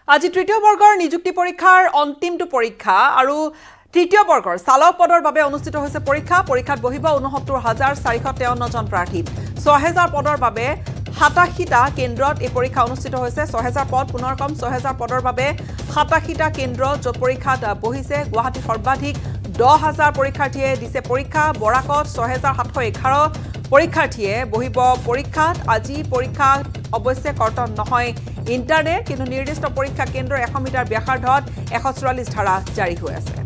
আজি তৃতীয় বৰ্গৰ নিযুক্তি পৰীক্ষাৰ অন্তিমটো পৰীক্ষা আৰু তৃতীয় বৰ্গৰ চালক পদৰ বাবে অনুষ্ঠিত হৈছে পৰীক্ষাত বহিব ৬৯,৪৫৩ জন প্ৰাৰ্থী ৬০০০ পদৰ বাবে ৮৭টা কেন্দ্ৰত এই পৰীক্ষা অনুষ্ঠিত হৈছে ৬০০০ পদ পুনৰ কম ৬০০০ পদৰ বাবে ৮৭টা কেন্দ্ৰ য'ত পৰীক্ষাত বহিছে গুৱাহাটী সৰ্বাধিক ১০,০০০ পৰীক্ষাৰ্থীয়ে দিছে পৰীক্ষা বৰাকত ৬৭১১ পৰীক্ষাৰ্থীয়ে বহিব পৰীক্ষাত আজি পৰীক্ষা অৱশ্যে কৰ্তন নহয় ইণ্টাৰনেট কিন্তু নিৰ্দিষ্ট পৰীক্ষা কেন্দ্ৰৰ ১০০ মিটাৰ ব্যাসাৰ্ধত ১৪৪ ধাৰা জাৰি হৈ আছে